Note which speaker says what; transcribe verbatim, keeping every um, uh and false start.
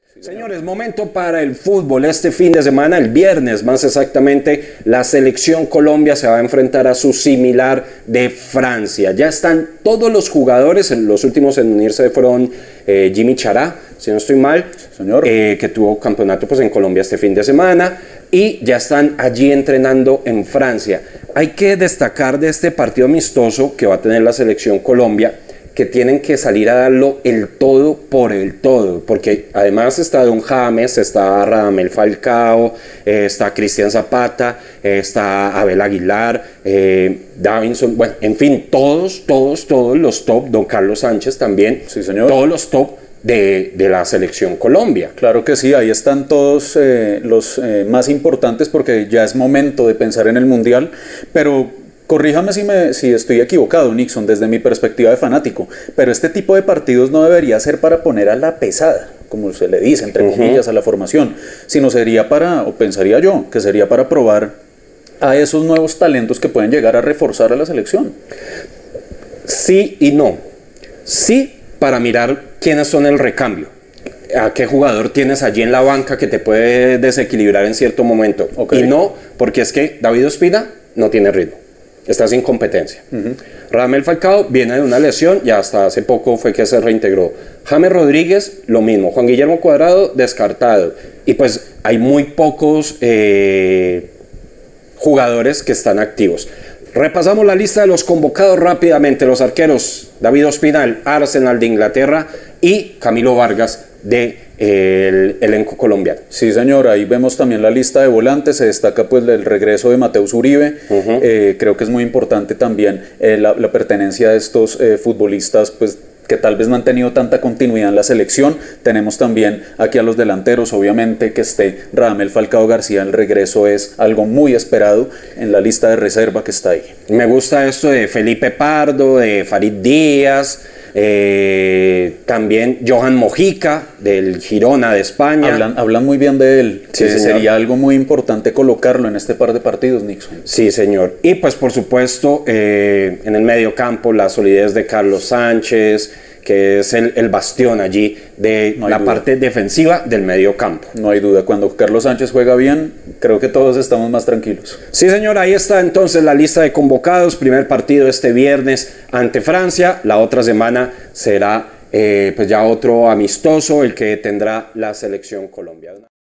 Speaker 1: Señores, momento para el fútbol. Este fin de semana, el viernes más exactamente, la selección Colombia se va a enfrentar a su similar de Francia. Ya están todos los jugadores, los últimos en unirse fueron eh, Jimmy Chará, si no estoy mal,
Speaker 2: señor.
Speaker 1: Eh, que tuvo campeonato pues, en Colombia este fin de semana, y ya están allí entrenando en Francia. Hay que destacar de este partido amistoso que va a tener la selección Colombia, que tienen que salir a darlo el todo por el todo, porque además está Don James, está Radamel Falcao, eh, está Cristian Zapata, eh, está Abel Aguilar, eh, Davinson, bueno, en fin, todos, todos, todos los top, Don Carlos Sánchez también,
Speaker 2: sí, señor.
Speaker 1: Todos los top de, de la selección Colombia.
Speaker 2: Claro que sí, ahí están todos eh, los eh, más importantes, porque ya es momento de pensar en el Mundial, pero corríjame si, me, si estoy equivocado, Nixon, desde mi perspectiva de fanático, pero este tipo de partidos no debería ser para poner a la pesada, como se le dice, entre comillas, uh-huh. a la formación, sino sería para, o pensaría yo, que sería para probar a esos nuevos talentos que pueden llegar a reforzar a la selección.
Speaker 1: Sí y no. Sí, para mirar quiénes son el recambio. ¿A qué jugador tienes allí en la banca que te puede desequilibrar en cierto momento? Okay. Y no, porque es que David Ospina no tiene ritmo. Está sin competencia. Uh-huh. Radamel Falcao viene de una lesión y hasta hace poco fue que se reintegró. James Rodríguez, lo mismo. Juan Guillermo Cuadrado, descartado. Y pues hay muy pocos eh, jugadores que están activos. Repasamos la lista de los convocados rápidamente. Los arqueros, David Ospina, Arsenal de Inglaterra, y Camilo Vargas de el elenco colombiano.
Speaker 2: Sí, señor, ahí vemos también la lista de volantes. Se destaca pues el regreso de Mateus Uribe. Uh-huh. eh, creo que es muy importante también eh, la, la pertenencia de estos eh, futbolistas pues que tal vez no han tenido tanta continuidad en la selección. Tenemos también aquí a los delanteros, obviamente que esté Radamel Falcao García, el regreso es algo muy esperado en la lista de reserva que está ahí.
Speaker 1: Me gusta esto de Felipe Pardo, de Farid Díaz, eh, también Johan Mojica del Girona de España.
Speaker 2: Hablan, hablan muy bien de él,
Speaker 1: sí,
Speaker 2: que sería algo muy importante colocarlo en este par de partidos, Nixon.
Speaker 1: Sí, señor. Y pues por supuesto eh, en el medio campo la solidez de Carlos Sánchez, que es el, el bastión allí de no la duda. parte defensiva del medio campo.
Speaker 2: No hay duda, cuando Carlos Sánchez juega bien, creo que todos estamos más tranquilos.
Speaker 1: Sí, señor, ahí está entonces la lista de convocados. Primer partido este viernes ante Francia, la otra semana será eh, pues ya otro amistoso, el que tendrá la selección colombiana.